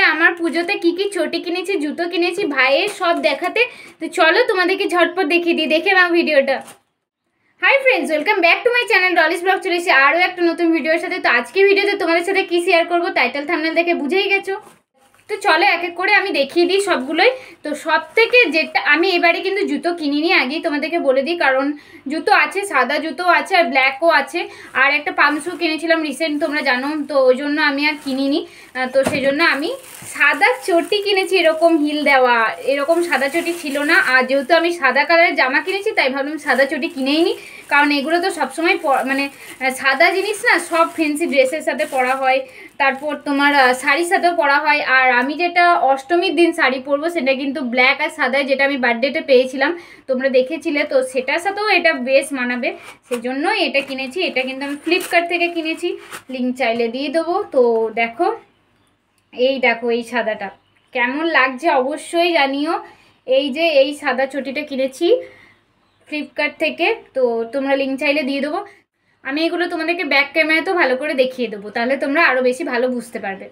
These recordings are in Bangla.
আমার পুজোতে কি কি চটি কিনেছি, জুতো কিনেছি ভাইয়ের সব দেখাতে। তো চলো তোমাদেরকে ঝটপট দেখিয়ে দিই, দেখে নাও ভিডিওটা। Hi friends, welcome back to my channel Dolly's blog. চলে এসেছি আরও একটা নতুন ভিডিওর সাথে। তো আজকে ভিডিওতে তোমাদের সাথে কি শেয়ার করবো টাইটেল থাম্বনেল দেখে বুঝেই গেছো। তো চলো এক এক করে আমি দেখিয়ে দিই সবগুলোই। তো সব থেকে যেটা আমি এবারে কিন্তু জুতো কিনিনি, আগেই তোমাদেরকে বলে দিই, কারণ জুতো আছে, সাদা জুতো আছে আর ব্ল্যাকও আছে, আর একটা পাম্প শু কিনেছিলাম রিসেন্ট, তোমরা জানো, তো ওই জন্য আমি আর কিনিনি। তো সেই জন্য আমি সাদা চটি কিনেছি, এরকম হিল দেওয়া, এরকম সাদা চটি ছিল না। আর যেহেতু আমি সাদা কালারের জামা কিনেছি তাই ভাবলাম সাদা চটি কিনেই নি, কারণ এগুলো তো সবসময় মানে সাদা জিনিস না, সব ফ্যান্সি ড্রেসের সাথে পরা হয়, তারপর তোমার শাড়ির সাথেও পরা হয়। আর আমি যেটা অষ্টমীর দিন শাড়ি পরবো সেটা কিন্তু ব্ল্যাক আর সাদায়, যেটা আমি বার্থডেতে পেয়েছিলাম, তোমরা দেখেছিলে, তো সেটার সাথেও এটা বেশ মানাবে, সেই জন্যই এটা কিনেছি। এটা কিন্তু আমি ফ্লিপকার্ট থেকে কিনেছি, লিঙ্ক চাইলে দিয়ে দেবো। তো দেখো, এই দেখো এই সাদাটা কেমন লাগছে অবশ্যই জানিও। এই যে এই সাদা চটিটা কিনেছি ফ্লিপকার্ট থেকে, তো তোমরা লিঙ্ক চাইলে দিয়ে দেবো। আমি এগুলো তোমাদেরকে ব্যাক ক্যামেরাতেও ভালো করে দেখিয়ে দেবো, তাহলে তোমরা আরও বেশি ভালো বুঝতে পারবে।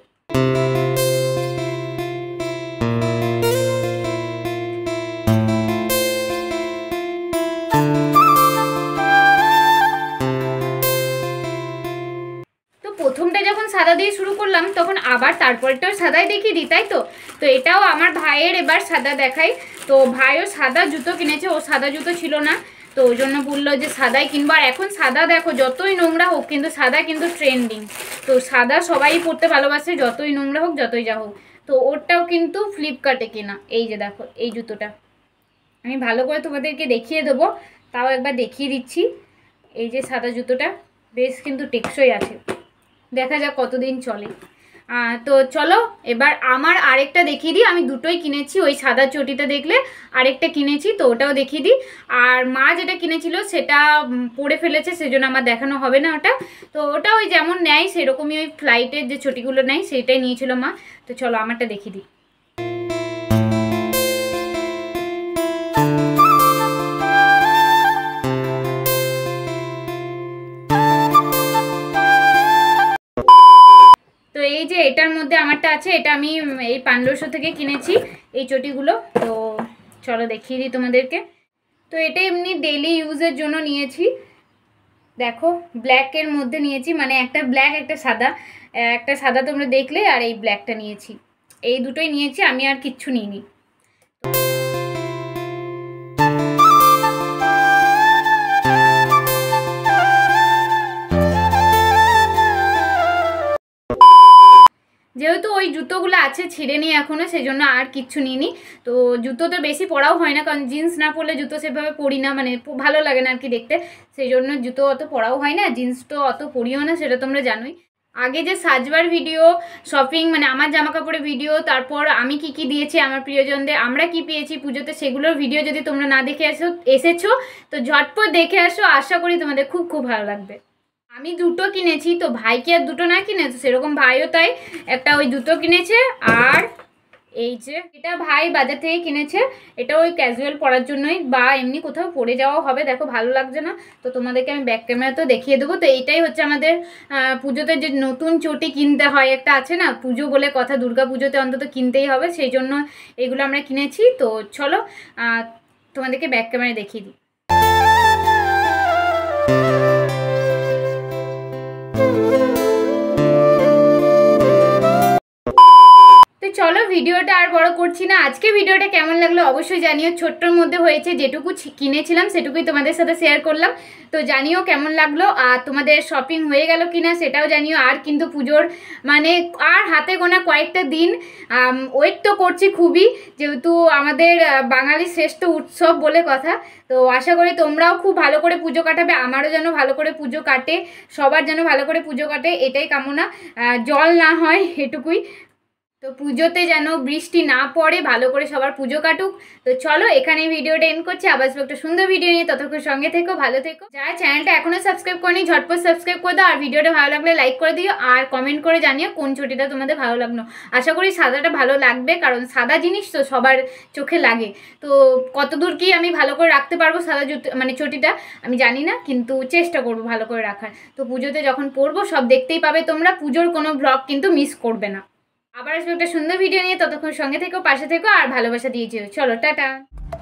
তো প্রথমটা যখন সাদা দিয়ে শুরু করলাম তখন আবার তারপরটাও সাদাই দেখিয়ে দিই, তাই তো। তো এটাও আমার ভাইয়ের এবার সাদা দেখাই। তো ভাইও সাদা জুতো কিনেছে, ও সাদা জুতো ছিল না, তো ওই জন্য বললো যে সাদাই কিনবো। আর এখন সাদা দেখো যতই নোংরা হোক কিন্তু সাদা কিন্তু ট্রেন্ডিং, তো সাদা সবাই পরতে ভালোবাসে, যতই নোংরা হোক যতই যা হোক। তো ওরটাও কিন্তু ফ্লিপকার্টে কেনা। এই যে দেখো এই জুতোটা আমি ভালো করে তোমাদেরকে দেখিয়ে দেবো, তাও একবার দেখিয়ে দিচ্ছি। এই যে সাদা জুতোটা বেশ কিন্তু টেকসই আছে, দেখা যাক কতদিন চলে। তো চলো এবার আমার আরেকটা দেখিয়ে দিই। আমি দুটোই কিনেছি, ওই সাদা চটিটা দেখলে আরেকটা কিনেছি, তো ওটাও দেখিয়ে দিই। আর মা যেটা কিনেছিল সেটা পরে ফেলেছে, সেজন্য আমার দেখানো হবে না ওটা। তো ওটা ওই যেমন নেয় সেরকমই, ওই ফ্লাইটের যে চটিগুলো নেয় সেটাই নিয়েছিল মা। তো চলো আমারটা দেখিয়ে দিই। তো এই যে এটার মধ্যে আমারটা আছে, এটা আমি এই 1500 থেকে কিনেছি এই চটিগুলো। তো চলো দেখিয়ে দিই তোমাদেরকে। তো এটা এমনি ডেইলি ইউজের জন্য নিয়েছি, দেখো ব্ল্যাকের মধ্যে নিয়েছি, মানে একটা ব্ল্যাক একটা সাদা, একটা সাদা তোমরা দেখলে, আর এই ব্ল্যাকটা নিয়েছি, এই দুটোই নিয়েছি, আমি আর কিচ্ছু নিইনি। যেহেতু ওই জুতোগুলো আছে ছিঁড়ে নিই এখনও, সেই জন্য আর কিচ্ছু নিইনি। তো জুতো তো বেশি পরাও হয় না, কারণ জিন্স না পরলে জুতো সেভাবে পরি না, মানে ভালো লাগে না আর কি দেখতে, সেই জন্য জুতো অত পরাও হয় না, জিন্স তো অত পরিও না, সেটা তোমরা জানোই। আগে যে সাজবার ভিডিও, শপিং মানে আমার জামা কাপড়ের ভিডিও, তারপর আমি কি কি দিয়েছি আমার প্রিয়জনদের, আমরা কি পেয়েছি পুজোতে, সেগুলোর ভিডিও যদি তোমরা না দেখে এসেছো তো ঝটপট দেখে আসো, আশা করি তোমাদের খুব খুব ভালো লাগবে। আমি দুটো কিনেছি, তো ভাই কি আর দুটো না কিনে, তো সেরকম ভাইও তাই একটা ওই দুটো কিনেছে। আর এই যে এটা ভাই বাজার থেকে কিনেছে, এটা ওই ক্যাজুয়াল পরার জন্যই, বা এমনি কোথাও পরে যাওয়া হবে, দেখো ভালো লাগছে না, তো তোমাদেরকে আমি ব্যাক ক্যামেরাতেও দেখিয়ে দেবো। তো এইটাই হচ্ছে আমাদের পুজোতে যে নতুন চটি কিনতে হয়, একটা আছে না পুজো বলে কথা, দুর্গা পুজোতে অন্তত কিনতেই হবে, সেই জন্য এগুলো আমরা কিনেছি। তো চলো তোমাদেরকে ব্যাক ক্যামেরায় দেখিয়ে দিই। চলো ভিডিওটা আর বড় করছি না, আজকে ভিডিওটা কেমন লাগলো অবশ্যই জানিও। ছোট্টর মধ্যে হয়েছে, যেটুকু কিনেছিলাম সেটুকুই তোমাদের সাথে শেয়ার করলাম, তো জানিও কেমন লাগলো। আর তোমাদের শপিং হয়ে গেল কিনা সেটাও জানিও। আর কিন্তু পুজোর মানে আর হাতে গোনা কয়েকটা দিন, ওয়েট তো করছি খুবই, যেহেতু আমাদের বাঙালির শ্রেষ্ঠ উৎসব বলে কথা। তো আশা করি তোমরাও খুব ভালো করে পুজো কাটাবে, আমারও যেন ভালো করে পুজো কাটে, সবার যেন ভালো করে পুজো কাটে, এটাই কামনা। জল না হয় এটুকুই। তো পুজোতে যেন বৃষ্টি না পড়ে, ভালো করে সবার পুজো কাটুক। তো চলো এখানে ভিডিওটা এন্ড করছি, আবার একটা সুন্দর ভিডিও নিয়ে, ততক্ষণ সঙ্গে থেকো, ভালো থেকো। যারা চ্যানেলটা এখনো সাবস্ক্রাইব করেনি ঝটপট সাবস্ক্রাইব করে দাও, আর ভিডিওটা ভালো লাগলে লাইক করে দিও, আর কমেন্ট করে জানিও কোন চটিটা তোমাদের ভালো লাগলো। আশা করি সাদাটা ভালো লাগবে, কারণ সাদা জিনিস তো সবার চোখে লাগে। তো কতদূর কি আমি ভালো করে রাখতে পারবো সাদা জুতো মানে চটিটা আমি জানি না, কিন্তু চেষ্টা করবো ভালো করে রাখার। তো পুজোতে যখন পরবো সব দেখতেই পাবে তোমরা, পুজোর কোনো ব্লগ কিন্তু মিস করবে না। আবার আসবে একটা সুন্দর ভিডিও নিয়ে, ততক্ষণ সঙ্গে থেকো, পাশে থেকো আর ভালোবাসা দিয়ে যেও। চলো টাটা।